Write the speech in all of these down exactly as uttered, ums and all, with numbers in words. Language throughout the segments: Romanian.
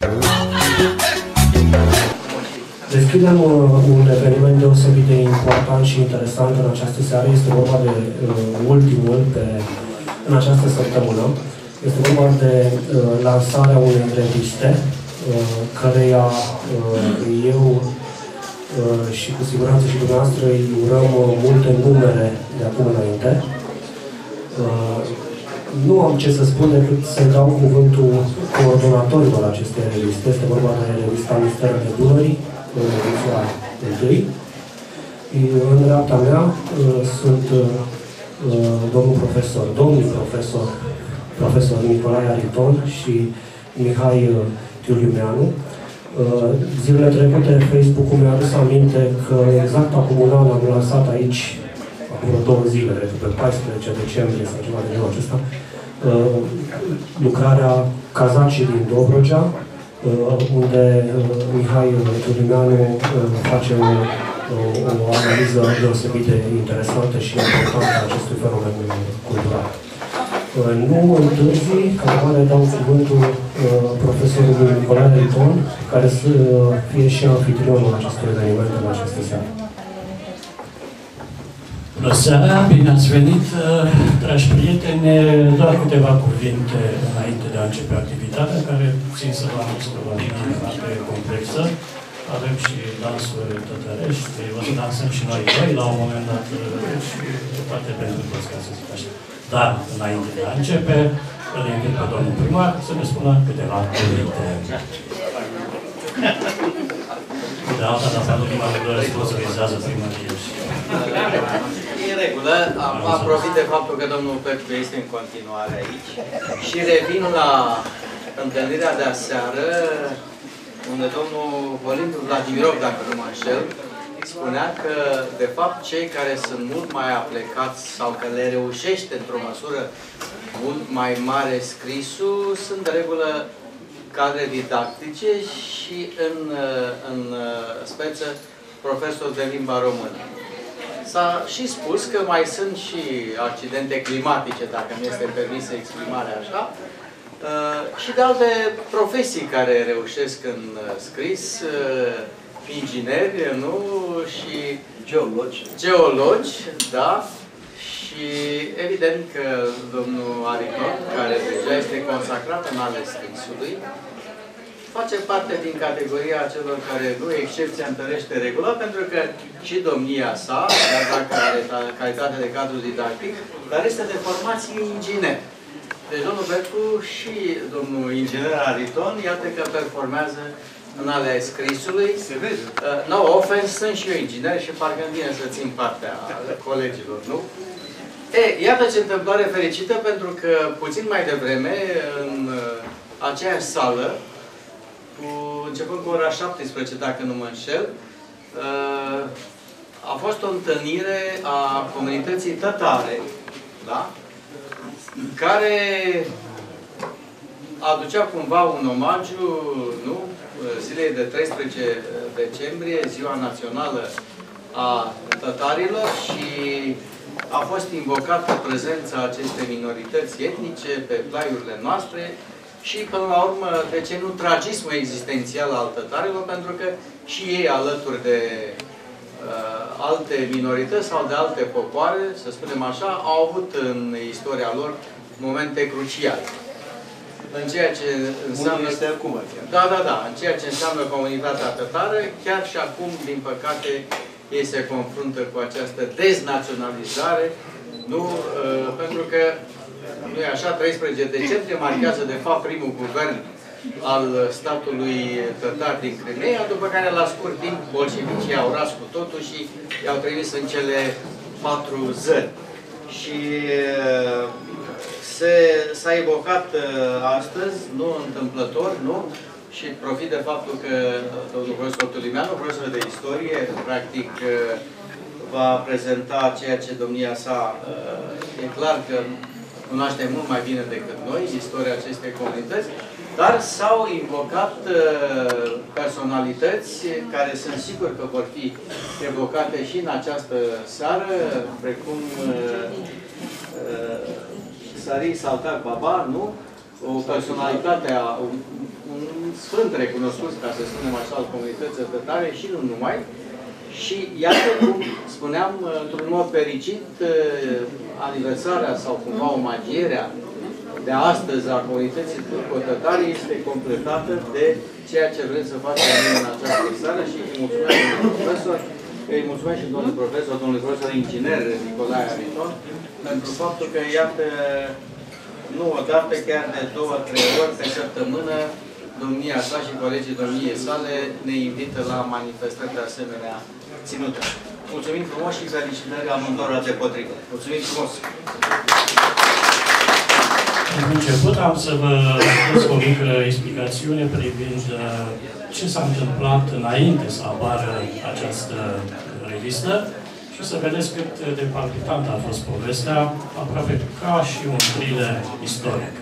Deschidem un eveniment deosebit de important și interesant în această seară. Este vorba de uh, ultimul pe, în această săptămână. Este vorba de uh, lansarea unei reviste, uh, căreia uh, eu uh, și cu siguranță și dumneavoastră îi urăm uh, multe numere de acum înainte. Uh, nu am ce să spun decât să dau cuvântul coordonatorilor acestei reviste. Este vorba de revista Misterele Dunării, în ediția întâi. În dreapta mea uh, sunt uh, domnul profesor, domnul profesor, profesor Nicolae Ariton și Mihai uh, Tiuliumeanu. Uh, zilele trecute, Facebook-ul mi-a adus aminte că exact acum un an am lansat aici, acum două zile, pe paisprezece decembrie sau ceva de genul acesta, uh, lucrarea Cazacii din Dobrogea, unde Mihai Tiuliumeanu face o, o, o analiză deosebit de interesantă și importantă a acestui fenomen cultural. Nu întârzi, ca urmare dau cuvântul profesorului Nicolae Ariton, care să fie și anfitrionul acestui eveniment în această seară. Bună seara, bine ați venit, dragi prieteni. Doar câteva cuvinte înainte de a începe activitatea, care țin să vă anunț că va fi foarte complexă. Avem și dansuri tătărești, o să dansăm și noi doi la un moment dat și toate pentru toți, ca să zic așa. Dar, înainte de a începe, îl invit pe domnul primar să ne spună câteva cuvinte. De alta, dar pentru prima de sponsorizează primărie și... E în regulă, aprofit de faptul că domnul Petru este în continuare aici și revin la întâlnirea de aseară, unde domnul Vălindu Vladimirov, dacă nu mă înșel, spunea că, de fapt, cei care sunt mult mai aplecați sau că le reușește într-o măsură mult mai mare scrisul, sunt de regulă cadre didactice și în, în speță profesori de limba română. S-a și spus că mai sunt și accidente climatice, dacă nu este permisă exprimarea așa, și de alte profesii care reușesc în scris, ingineri, nu? Și geologi. Geologi, da. Și evident că domnul Ariton, care deja este consacrat în ale scrisului, face parte din categoria celor care nu excepția întărește regula, pentru că și domnia sa, chiar dacă are calitate de cadru didactic, dar este de formație inginer. Deci domnul Petru și domnul inginer Ariton, iată că performează în ale scrisului. Se vede. Uh, no offense, sunt și eu inginer și parcă îmi vine să țin partea colegilor, nu? E, iată ce întâmplare fericită, pentru că puțin mai devreme, în uh, aceeași sală, cu, începând cu ora șaptesprezece, dacă nu mă înșel, uh, a fost o întâlnire a comunității tătare, da? Care aducea cumva un omagiu, nu? Zilei de treisprezece decembrie, ziua națională a tătarilor, și a fost invocată prezența acestei minorități etnice pe plaiurile noastre și, până la urmă, de ce nu, tragismul existențial al tătarilor, pentru că și ei, alături de uh, alte minorități sau de alte popoare, să spunem așa, au avut în istoria lor momente cruciale. În ceea ce înseamnă... este acum, chiar. Da, da, da. În ceea ce înseamnă comunitatea tătară, chiar și acum, din păcate, ei se confruntă cu această deznaționalizare, nu? Uh, pentru că, nu e așa, treisprezece decembrie marchează, de fapt, primul guvern al statului tătar din Crimea, după care, la scurt timp, bolșevicii au ras cu totul și i-au trimis în cele patru zări. Și s-a evocat astăzi, nu întâmplător, nu? Și profit de faptul că domnul profesor Tiuliumeanu, profesor de istorie, practic va prezenta ceea ce domnia sa, e clar că cunoaște mult mai bine decât noi, istoria acestei comunități, dar s-au invocat personalități care sunt sigur că vor fi evocate și în această seară, precum Sari Saltar Baba, nu? O personalitate, a, un, un sunt recunoscuți, ca să spunem așa, al comunității tătare și nu numai. Și iată cum spuneam, într-un mod fericit, aniversarea sau cumva omagierea de astăzi a comunității turco-tătare este completată de ceea ce vrem să facem în această seară și îi mulțumesc domnului profesor, îi mulțumesc și domnului profesor, domnului profesor inginer Nicolae Ariton, pentru faptul că, iată, nu odată, chiar de două, trei ori pe săptămână, domnia sa și colegii domniei sale ne invită la manifestări de asemenea ținute. Mulțumim frumos și felicitări amândurora deopotrivă. Mulțumim frumos! În început am să vă dau o mică explicațiune privind ce s-a întâmplat înainte să apară această revistă și să vedeți cât de palpitantă a fost povestea, aproape ca și un thriller istoric.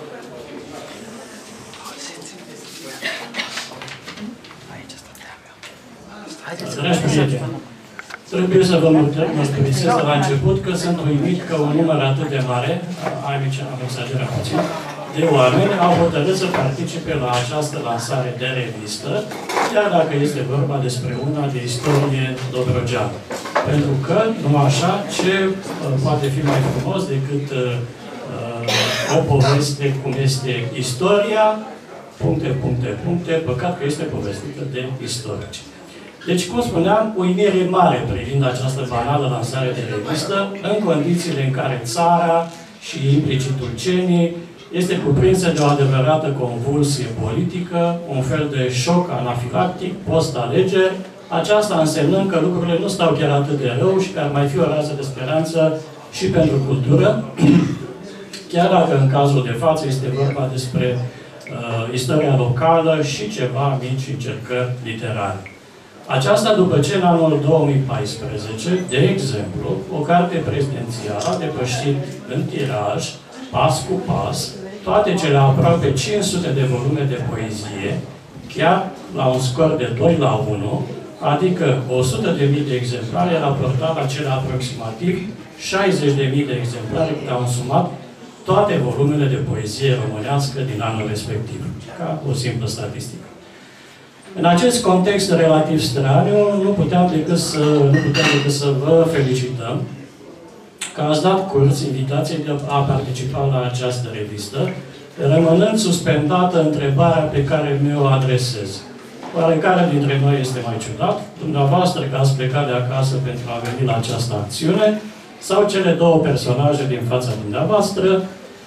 Dragi prieteni, trebuie să vă mărturisesc de la început că sunt uimit că un număr atât de mare, aici am exagerat puțin, de oameni au hotărât să participe la această lansare de revistă, chiar dacă este vorba despre una de istorie dobrogeană. Pentru că, numai așa, ce poate fi mai frumos decât uh, o poveste cum este istoria, puncte, puncte, puncte, păcat că este povestită de istorici. Deci, cum spuneam, uimire mare privind această banală lansare de revistă, în condițiile în care țara și implicit Tulcenii este cuprinsă de o adevărată convulsie politică, un fel de șoc anafilactic post-alegeri, aceasta însemnând că lucrurile nu stau chiar atât de rău și că ar mai fi o rază de speranță și pentru cultură, chiar dacă în cazul de față este vorba despre uh, istoria locală și ceva mici încercări literare. Aceasta după ce în anul două mii paisprezece, de exemplu, o carte prezidențială a depășit în tiraj, pas cu pas, toate cele aproape cinci sute de volume de poezie, chiar la un scor de doi la unu, adică o sută de mii de exemplare raportat la cele aproximativ șaizeci de mii de exemplare care au însumat toate volumele de poezie românească din anul respectiv, ca o simplă statistică. În acest context relativ straniu, nu puteam decât să, nu puteam decât să vă felicităm că ați dat curs invitației de a participa la această revistă, rămânând suspendată întrebarea pe care mi-o adresez. Oarecare dintre noi este mai ciudat, dumneavoastră că ați plecat de acasă pentru a veni la această acțiune, sau cele două personaje din fața dumneavoastră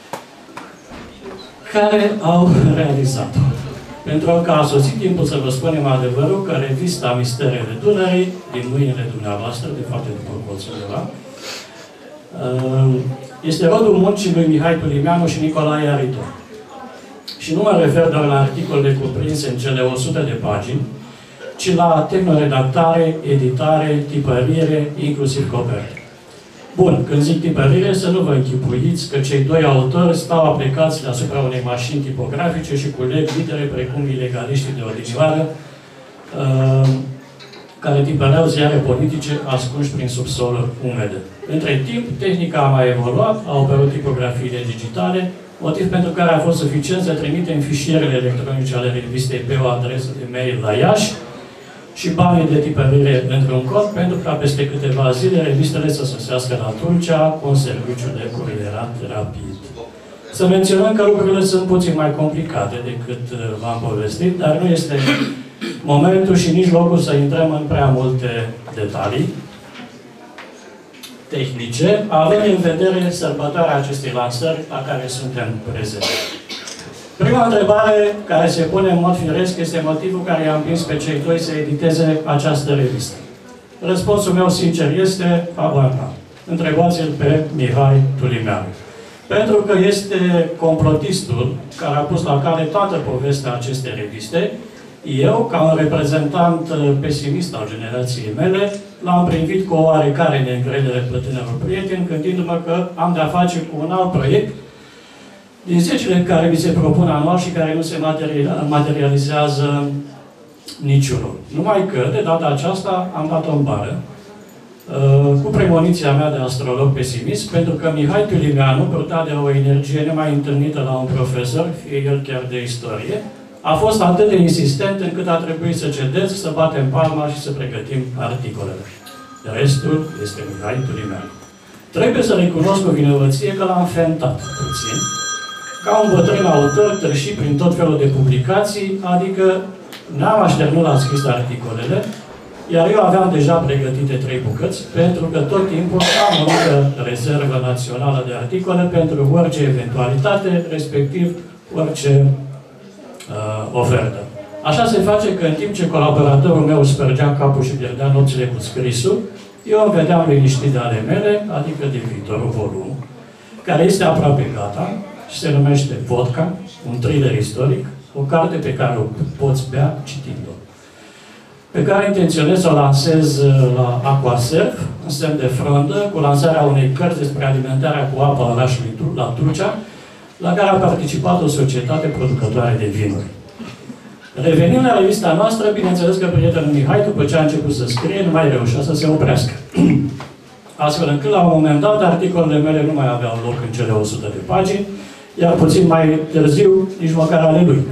care au realizat-o. Pentru că a sosit timpul să vă spunem adevărul că revista Misterele Dunării, din mâinile dumneavoastră, de fapt după colțul undeva, este rodul muncii lui Mihai Tulimeanu și Nicolae Ariton. Și nu mă refer doar la articolele cuprinse în cele o sută de pagini, ci la tehnoredactare, editare, tipărire, inclusiv coperte. Bun, când zic tipărire, să nu vă închipuiți că cei doi autori stau aplicați deasupra unei mașini tipografice și culeg litere precum ilegaliștii de odinioară, uh, care tipăreau ziare politice ascunși prin subsoluri umede. Între timp, tehnica a mai evoluat, au apărut tipografiile digitale, motiv pentru care a fost suficient să trimitem fișierele electronice ale revistei pe o adresă de mail la Iași și banii de tipărire într-un cod, pentru ca peste câteva zile revistele să sosească la Tulcea cu un serviciu de curierat rapid. Să menționăm că lucrurile sunt puțin mai complicate decât v-am povestit, dar nu este momentul și nici locul să intrăm în prea multe detalii tehnice, având în vedere sărbătoarea acestei lansări la care suntem prezenți. Prima întrebare care se pune în mod firesc este motivul care i-a împins pe cei doi să editeze această revistă. Răspunsul meu sincer este habar n-am. Întrebați-l pe Mihai Tulimeanu. Pentru că este complotistul care a pus la cale toată povestea acestei reviste, eu, ca un reprezentant pesimist al generației mele, l-am privit cu o oarecare neîncredere pe tânărul prieten, gândindu-mă că am de-a face cu un alt proiect din zecile care mi se propun anual și care nu se materializează niciunul. Numai că, de data aceasta, am dat-o în bară, cu premoniția mea de astrolog pesimist, pentru că Mihai Tulimeanu purta de o energie nemai întâlnită la un profesor, fie el chiar de istorie, a fost atât de insistent încât a trebuit să cedeți, să batem palma și să pregătim articolele. Restul este Mihai Tulimeanu. Trebuie să recunosc cu vinovăție că l-am fentat puțin, ca un bătrân autor târșit prin tot felul de publicații, adică n-am așternut la scris articolele, iar eu aveam deja pregătite trei bucăți, pentru că tot timpul am o mică rezervă națională de articole pentru orice eventualitate, respectiv orice uh, ofertă. Așa se face că în timp ce colaboratorul meu spărgea capul și pierdea nopțile cu scrisul, eu îmi vedeam liniștit de ale mele, adică de viitorul volum, care este aproape gata și se numește Vodka, un thriller istoric, o carte pe care o poți bea citind-o, pe care intenționez să o lansez la Aquaserv, în semn de frondă, cu lansarea unei cărți despre alimentarea cu apă a orașului la Turcia, la care a participat o societate producătoare de vinuri. Revenind la revista noastră, bineînțeles că prietenul Mihai, după ce a început să scrie, nu mai reușea să se oprească. Astfel încât, la un moment dat, articolele mele nu mai aveau loc în cele o sută de pagini, iar puțin mai târziu, nici măcar ale lui.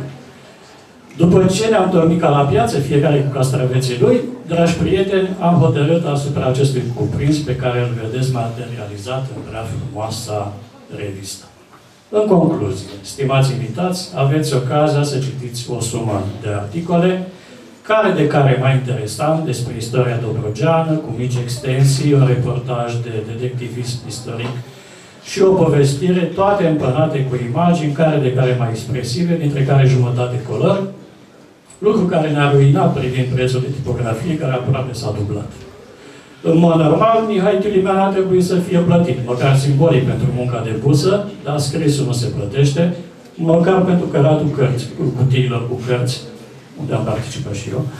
După ce ne-am dormit ca la piață, fiecare cu castraveții lui, dragi prieteni, am hotărât asupra acestui cuprins pe care îl vedeți materializat în prea frumoasa revistă. În concluzie, stimați invitați, aveți ocazia să citiți o sumă de articole, care de care mai interesant, despre istoria dobrogeană, cu mici extensii, un reportaj de detectivism istoric și o povestire, toate împărate cu imagini, care de care mai expresive, dintre care jumătate color, lucru care ne-a ruinat privind prețul de tipografie, care aproape s-a dublat. În mod normal, Mihai Tulimeanu ar trebui să fie plătit, măcar simbolic pentru munca de buză, dar scrisul nu se plătește, măcar pentru căratul cărți, cu cutiilor cu cărți, unde am participat și eu.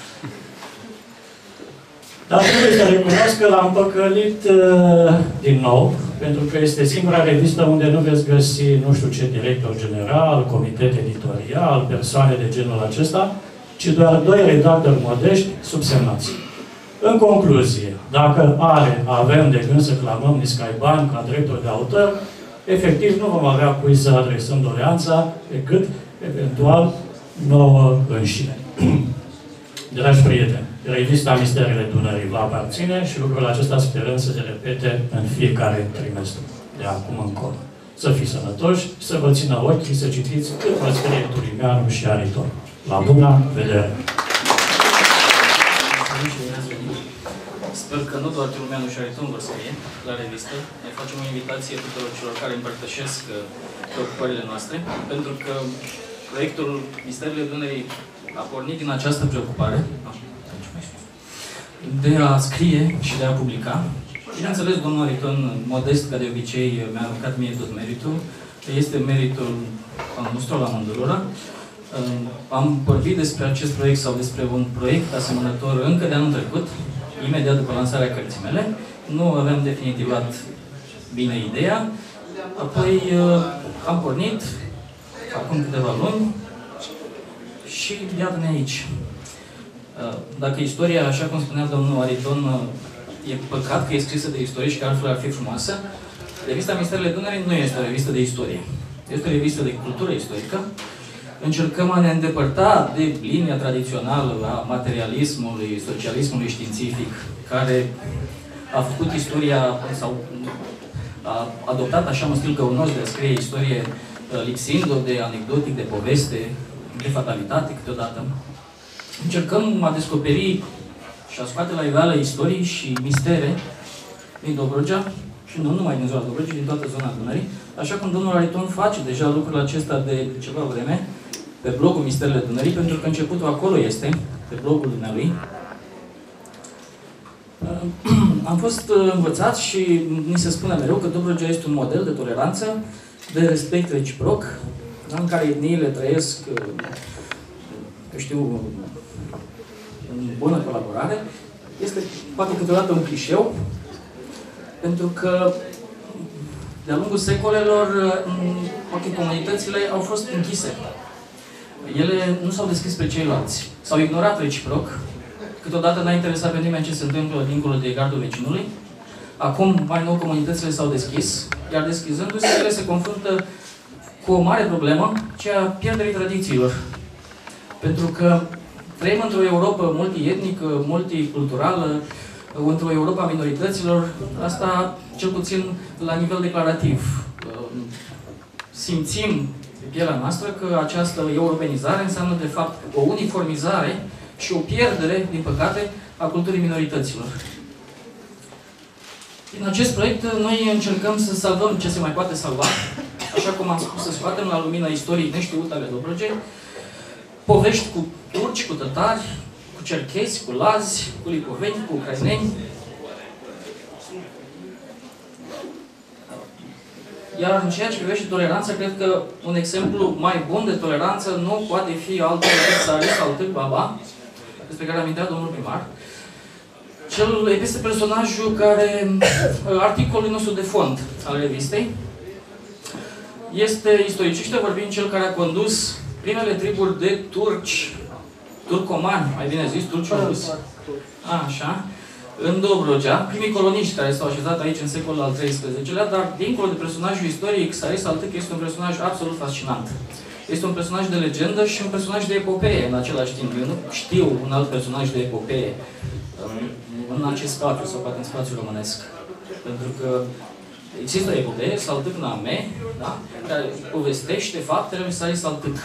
Dar trebuie să recunosc că l-am păcălit uh, din nou, pentru că este singura revistă unde nu veți găsi nu știu ce director general, comitet editorial, persoane de genul acesta, ci doar doi redactori modești subsemnați. În concluzie, dacă are, avem de gând să clamăm niscai bani ca drepturi de autor, efectiv nu vom avea cui să adresăm doleanța, decât, eventual, nouă înșine. Dragi prieteni, revista Misterele Dunării va aparține și lucrul acesta sperăm să se repete în fiecare trimestru, de acum încolo. Să fiți sănătoși, să vă țină ochii, să citiți cât vă scrie Tulimeanu și Ariton. La bună vedere! Sper că nu doar Tulimeanu și Ariton vor scrie la revistă. Ne facem o invitație tuturor celor care împărtășesc preocupările noastre, pentru că proiectul Misterele Dunării a pornit din această preocupare de a scrie și de a publica. Bineînțeles, domnul Ariton, modest ca de obicei, mi-a aruncat mie tot meritul. Este meritul al nostru, la amândurora. Am vorbit despre acest proiect sau despre un proiect asemănător încă de anul trecut, imediat după lansarea cărții mele. Nu aveam definitivat bine ideea. Apoi am pornit, acum câteva luni, și iată-ne aici. Dacă istoria, așa cum spunea domnul Ariton, e păcat că e scrisă de istorie și că altfel ar fi frumoasă, revista Misterele Dunării nu este o revistă de istorie. Este o revistă de cultură istorică. Încercăm a ne îndepărta de linia tradițională a materialismului, socialismului științific, care a făcut istoria, sau a adoptat așa un stil găunos de a scrie istorie, lipsind-o de anecdotic, de poveste, de fatalitate câteodată. Încercăm a descoperi și a scoate la iveală istorii și mistere din Dobrogea, și nu numai din zona Dobrogei, din toată zona Dunării, așa cum domnul Ariton face deja lucrul acesta de ceva vreme, pe blogul Misterele Dunării, pentru că începutul acolo este, pe blogul dumnealui. Am fost învățat și ni se spune mereu că Dobrogea este un model de toleranță, de respect reciproc, în care etniile trăiesc, eu știu, în bună colaborare. Este poate câteodată un clișeu, pentru că de-a lungul secolelor, poate comunitățile au fost închise. Ele nu s-au deschis pe ceilalți. S-au ignorat reciproc. Câteodată n-a interesat pe nimeni ce se întâmplă dincolo de gardul vecinului. Acum, mai nou, comunitățile s-au deschis, iar deschizându-se, ele se confruntă cu o mare problemă, cea a pierderii tradițiilor. Pentru că trăim într-o Europa multietnică, multiculturală, într-o Europa a minorităților, asta cel puțin la nivel declarativ. Simțim pe pielea noastră că această europenizare înseamnă de fapt o uniformizare și o pierdere, din păcate, a culturii minorităților. În acest proiect noi încercăm să salvăm ce se mai poate salva, așa cum am spus, să scoatem la lumina istoriei neștiute ale Dobrogei, povești cu turci, cu tătari, cu cerchezi, cu lazi, cu lipoveni, cu ucraineni. Iar în ceea ce privește toleranța, cred că un exemplu mai bun de toleranță nu poate fi altul decât Saris Saltâc Baba, despre care am intrat domnul primar. Cel este personajul care, articolul nostru de fond al revistei, este istoriciște vorbind cel care a condus primele triburi de turci, turcomani, mai bine zis, turci rusi. Așa. În Dobrogea, primii coloniști care s-au așezat aici în secolul al treisprezecelea, dar dincolo de personajul istoric, Saris Saltâc este un personaj absolut fascinant. Este un personaj de legendă și un personaj de epopee în același timp. Eu nu știu un alt personaj de epopee în acest spațiu, sau poate în spațiul românesc. Pentru că există o epopee, Saltâc Name, da? Care povestește faptele lui Saris Saltâc.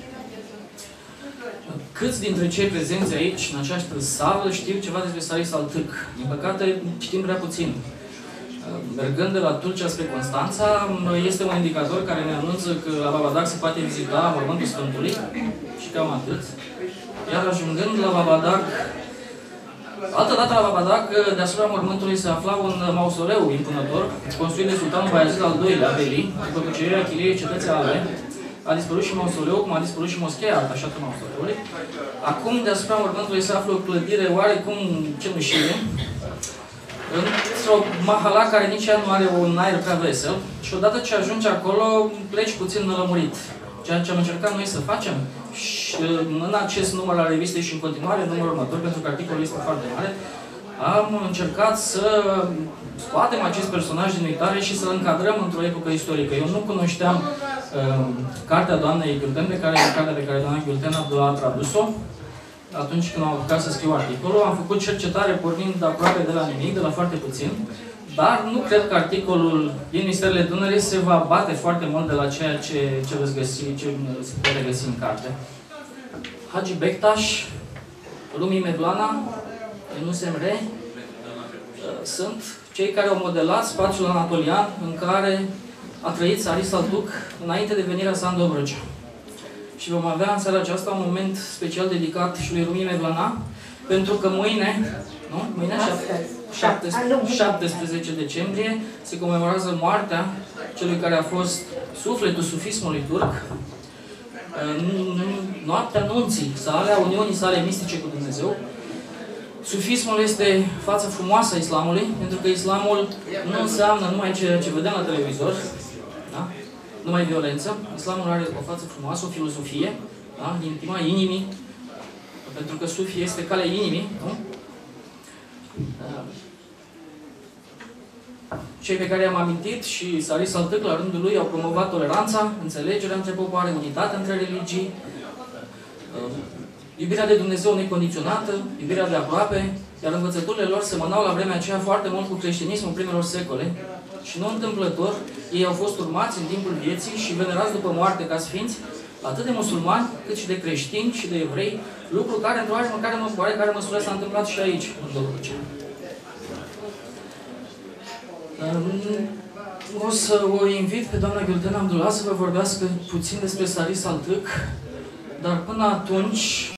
Câți dintre cei prezenți aici, în această sală, știu ceva despre Saris Saltâc? Din păcate, știm prea puțin. Mergând de la Tulcea spre Constanța, este un indicator care ne anunță că la Babadac se poate vizita mormântul Sfântului și cam atât. Iar ajungând la Babadac, altă dată la Babadac, deasupra mormântului se afla un mausoleu impunător, construit de sultanul Baiazid al doilea Veli, după cucerirea Chiliei Cetății Albe. A dispărut și mausoleul, cum a dispărut și moscheea atașată mausoleului. Acum, deasupra mormântului se află o clădire oarecum cenușie, într-o mahala care nici ea nu are un aer prea vesel. Și odată ce ajungi acolo, pleci puțin nălămurit. Ceea ce am încercat noi să facem și în acest număr al revistei și în continuare, în numărul următor, pentru că articolul este foarte mare, am încercat să scoatem acest personaj din uitare și să-l încadrăm într-o epocă istorică. Eu nu cunoșteam uh, cartea doamnei Ghiulten, pe care, cartea pe care doamna Ghiulten a tradus-o atunci când am apucat să scriu articolul. Am făcut cercetare pornind aproape de la nimic, de la foarte puțin, dar nu cred că articolul din Misterele Dunării se va bate foarte mult de la ceea ce, ce veți găsi, ce se poate găsi în carte. Hagi Bektaș, Rumi Mevlana, Enus Emre, sunt cei care au modelat spațiul anatolian în care a trăit Saris Saltâc înainte de venirea sa în Dobrogea. Și vom avea în seara aceasta un moment special dedicat și lui Rumi Mevlana, pentru că mâine, nu? Mâine, șaptesprezece decembrie, se comemorează moartea celui care a fost sufletul sufismului turc, noaptea nunții sale, a uniunii sale mistice cu Dumnezeu. Sufismul este fața frumoasă a islamului, pentru că islamul nu înseamnă numai ceea ce vedem la televizor, da? Numai violență. Islamul are o față frumoasă, o filozofie, da? Intima inimii, pentru că sufi este calea inimii, nu? Cei pe care i-am amintit și Saris Saltâc, la rândul lui, au promovat toleranța, înțelegerea între popoare, unitatea între religii, iubirea de Dumnezeu necondiționată, iubirea de aproape, iar învățăturile lor semănau la vremea aceea foarte mult cu creștinismul primelor secole și nu întâmplător, ei au fost urmați în timpul vieții și venerați după moarte ca sfinți, atât de musulmani, cât și de creștini și de evrei, lucru care, într-o oarecare măsură, s-a întâmplat și aici, în Dobrogea. O să o invit pe doamna Ghiulten Abdullah să vă vorbească puțin despre Saris Saltâc, dar până atunci